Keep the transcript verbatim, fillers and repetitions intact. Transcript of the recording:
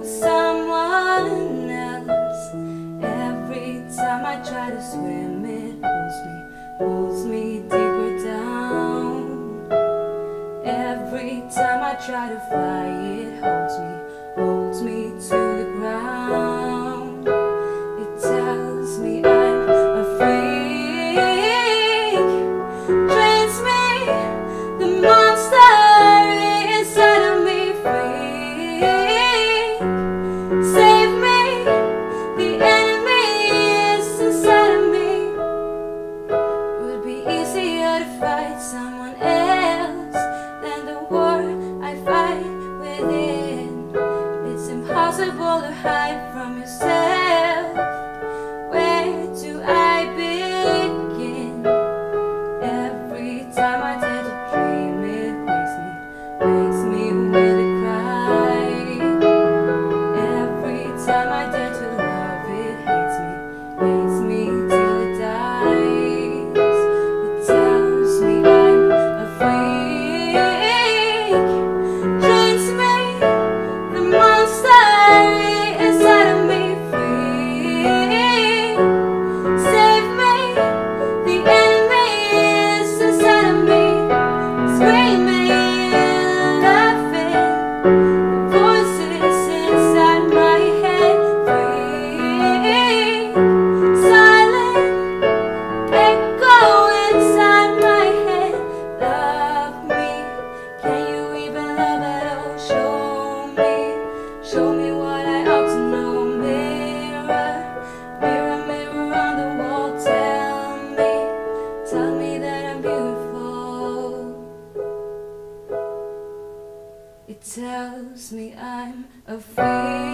someone else. Every time I try to swim, it pulls me, pulls me deeper down. Every time I try to fly, it holds me, holds me to the ground. It tells me I'm a freak, drains me, the monster inside of me freak. Save me, the enemy is inside of me. Would be easier to fight someone else than the war I fight within. It's impossible to hide from yourself. Where do I begin? Every time I dare to dream, it wakes me, wakes me with a cry. Every time I dare to love, it hates me, hates me till it dies. It tells me I'm a freak, drains me, the monster inside of me freak. Save me, the enemy is inside of me, screaming, laughing, the voices inside my head freak. Silent echo inside my head. Love me, can you even love at all? Show me, show me what I ought to know. Mirror, mirror, mirror on the wall, tell me, tell me that I'm beautiful. It tells me I'm a freak.